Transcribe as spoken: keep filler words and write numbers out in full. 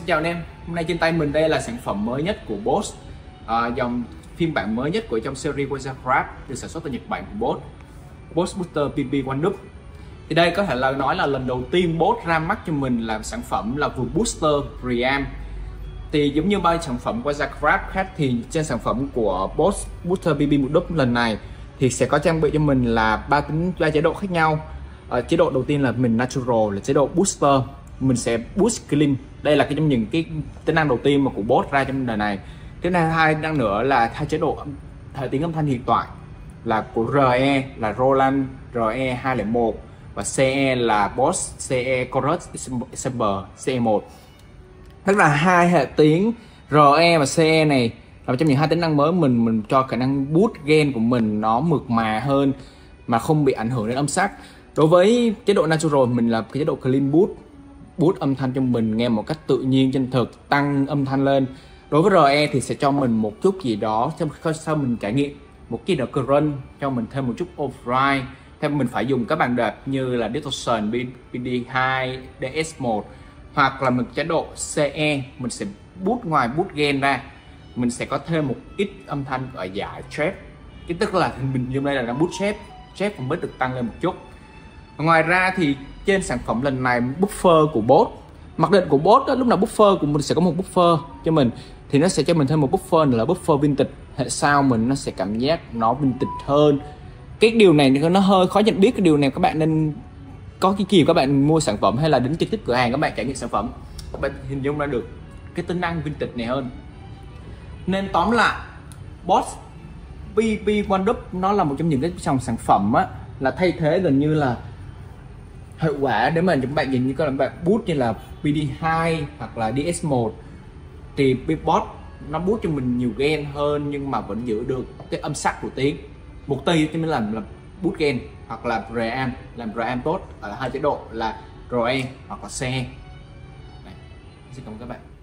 chào anh em, hôm nay trên tay mình đây là sản phẩm mới nhất của Boss, à, dòng phiên bản mới nhất của trong series Wazacraft được sản xuất tại Nhật Bản của Boss, Boss Booster pê pê One Loop. Thì đây có thể là nói là lần đầu tiên Boss ra mắt cho mình là sản phẩm là vừa booster preamp. Thì giống như bao sản phẩm Wazacraft khác thì trên sản phẩm của Boss Booster pê pê One Loop lần này thì sẽ có trang bị cho mình là ba tính ba chế độ khác nhau. À, chế độ đầu tiên là mình Natural, là chế độ booster, mình sẽ boost clean. Đây là cái trong những cái tính năng đầu tiên mà của Boss ra trong đời này. Thứ hai năng nữa là hai chế độ hệ tiếng âm thanh hiện tại là của rờ e là Roland rờ e hai không một và xê e là Boss xê e Chorus Ensemble xê e một. Tức là hai hệ tiếng rờ e và xê e này là một trong những hai tính năng mới mình mình cho khả năng boost gain của mình nó mượt mà hơn mà không bị ảnh hưởng đến âm sắc. Đối với chế độ Natural mình là cái chế độ Clean Boost, boost âm thanh cho mình nghe một cách tự nhiên chân thực, tăng âm thanh lên. Đối với rờ e thì sẽ cho mình một chút gì đó sau mình trải nghiệm một cái đợt current, cho mình thêm một chút override, theo mình phải dùng các bàn đạp như là Distortion, pê đê hai, đê ét một, hoặc là mình chế độ xê e mình sẽ boost ngoài boost gain ra, mình sẽ có thêm một ít âm thanh ở giải trap, cái tức là mình như đây là đang boost trap, trap cũng mới được tăng lên một chút. Ngoài ra thì trên sản phẩm lần này buffer của Boss, mặc định của Boss đó, lúc nào buffer của mình sẽ có một buffer cho mình, thì nó sẽ cho mình thêm một buffer nữa là buffer vintage. Hệ sao mình nó sẽ cảm giác nó vintage hơn. Cái điều này nó hơi khó nhận biết, cái điều này các bạn nên có cái kỳ các bạn mua sản phẩm hay là đến trực tiếp cửa hàng các bạn trải nghiệm sản phẩm, các bạn hình dung ra được cái tính năng vintage này hơn. Nên tóm lại Boss pê pê One Loop nó là một trong những cái dòng sản phẩm á, là thay thế gần như là hiệu quả để mà chúng bạn nhìn như các bạn boost như là pê đê hai hoặc là đê ét một thì Boss nó boost cho mình nhiều gain hơn nhưng mà vẫn giữ được cái âm sắc của tiếng. Mục tiêu cho mình làm là boost gain hoặc là preamp, làm preamp tốt ở hai chế độ là rờ e hoặc là xê e. Xin cảm ơn các bạn.